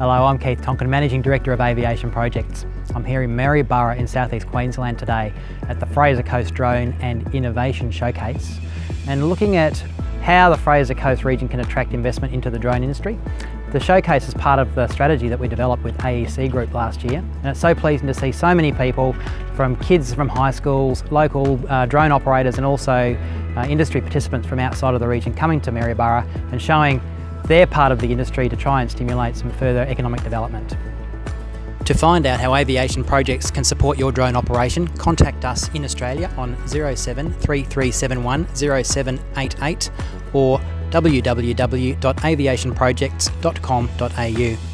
Hello, I'm Keith Tonkin, Managing Director of Aviation Projects. I'm here in Maryborough in South East Queensland today at the Fraser Coast Drone and Innovation Showcase, and looking at how the Fraser Coast region can attract investment into the drone industry. The showcase is part of the strategy that we developed with AECGroup last year, and it's so pleasing to see so many people, from kids from high schools, local drone operators, and also industry participants from outside of the region coming to Maryborough and showing their part of the industry to try and stimulate some further economic development. To find out how Aviation Projects can support your drone operation, contact us in Australia on 07 3371 0788 or www.aviationprojects.com.au.